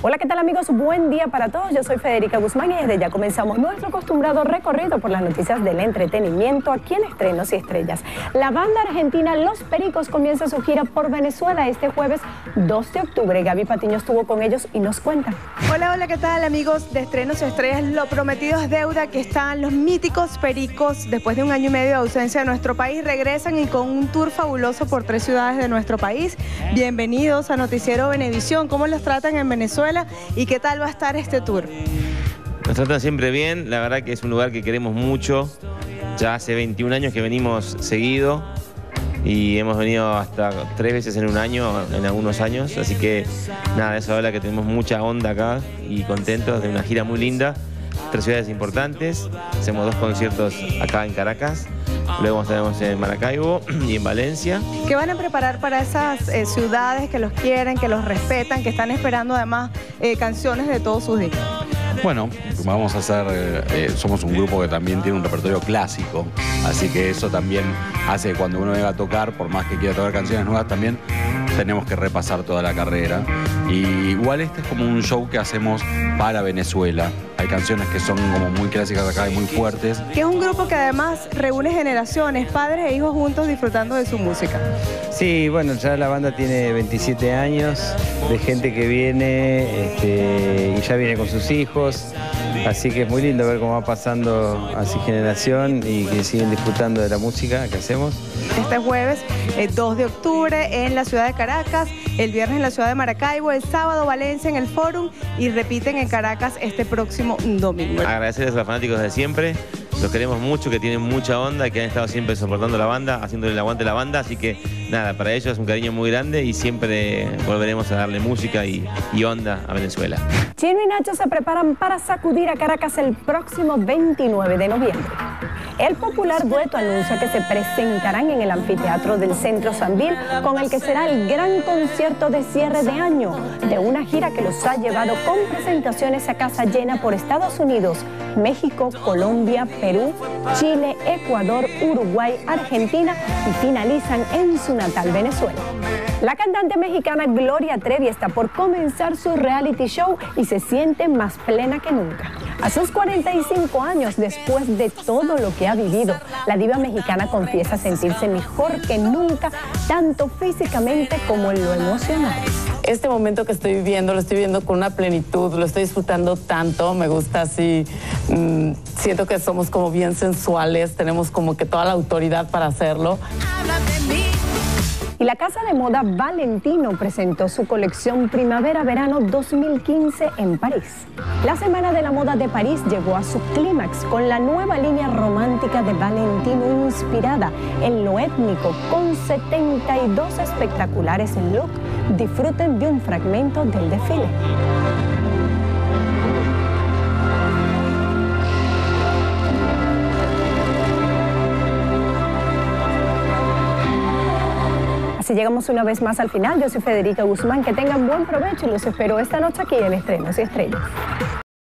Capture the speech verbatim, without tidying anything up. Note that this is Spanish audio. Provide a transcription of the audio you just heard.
Hola, ¿qué tal amigos? Buen día para todos. Yo soy Federica Guzmán y desde ya comenzamos nuestro acostumbrado recorrido por las noticias del entretenimiento aquí en Estrenos y Estrellas. La banda argentina Los Pericos comienza su gira por Venezuela este jueves dos de octubre. Gaby Patiño estuvo con ellos y nos cuenta. Hola, hola, ¿qué tal amigos de Estrenos y Estrellas? Lo prometido es deuda, que están los míticos Pericos. Después de un año y medio de ausencia de nuestro país, regresan y con un tour fabuloso por tres ciudades de nuestro país. Bienvenidos a Noticiero Venevisión. ¿Cómo los tratan en Venezuela y qué tal va a estar este tour? Nos tratan siempre bien, la verdad que es un lugar que queremos mucho. Ya hace veintiún años que venimos seguido y hemos venido hasta tres veces en un año, en algunos años, así que nada, eso habla que tenemos mucha onda acá y contentos de una gira muy linda. Tres ciudades importantes, hacemos dos conciertos acá en Caracas, luego estaremos en Maracaibo y en Valencia. ¿Qué van a preparar para esas eh, ciudades que los quieren, que los respetan, que están esperando además eh, canciones de todos sus discos? Bueno, vamos a hacer, eh, somos un grupo que también tiene un repertorio clásico, así que eso también hace que cuando uno venga a tocar, por más que quiera tocar canciones nuevas, también tenemos que repasar toda la carrera. Y igual este es como un show que hacemos para Venezuela. Hay canciones que son como muy clásicas acá y muy fuertes. Que es un grupo que además reúne generaciones, padres e hijos juntos disfrutando de su música. Sí, bueno, ya la banda tiene veintisiete años, de gente que viene este, y ya viene con sus hijos. Así que es muy lindo ver cómo va pasando así generación y que siguen disfrutando de la música que hacemos. Este jueves, el dos de octubre, en la ciudad de Caracas, el viernes en la ciudad de Maracaibo, el sábado Valencia en el Fórum y repiten en Caracas este próximo domingo. Agradecerles a los fanáticos de siempre, los queremos mucho, que tienen mucha onda, que han estado siempre soportando la banda, haciéndole el aguante a la banda, así que nada, para ellos es un cariño muy grande y siempre volveremos a darle música y, y onda a Venezuela. Chino y Nacho se preparan para sacudir a Caracas el próximo veintinueve de noviembre. El popular dueto anuncia que se presentarán en el anfiteatro del Centro Sambil, con el que será el gran concierto de cierre de año de una gira que los ha llevado con presentaciones a casa llena por Estados Unidos, México, Colombia, Perú, Chile, Ecuador, Uruguay, Argentina y finalizan en su natal Venezuela. La cantante mexicana Gloria Trevi está por comenzar su reality show y se siente más plena que nunca. A sus cuarenta y cinco años, después de todo lo que ha vivido, la diva mexicana confiesa sentirse mejor que nunca, tanto físicamente como en lo emocional. Este momento que estoy viviendo, lo estoy viviendo con una plenitud, lo estoy disfrutando tanto, me gusta así, mmm, siento que somos como bien sensuales, tenemos como que toda la autoridad para hacerlo. Y la casa de moda Valentino presentó su colección Primavera-Verano dos mil quince en París. La Semana de la Moda de París llegó a su clímax con la nueva línea romántica de Valentino inspirada en lo étnico con setenta y dos espectaculares looks. Disfruten de un fragmento del desfile. Así llegamos una vez más al final. Yo soy Federica Guzmán. Que tengan buen provecho y los espero esta noche aquí en Estrenos y Estrellas.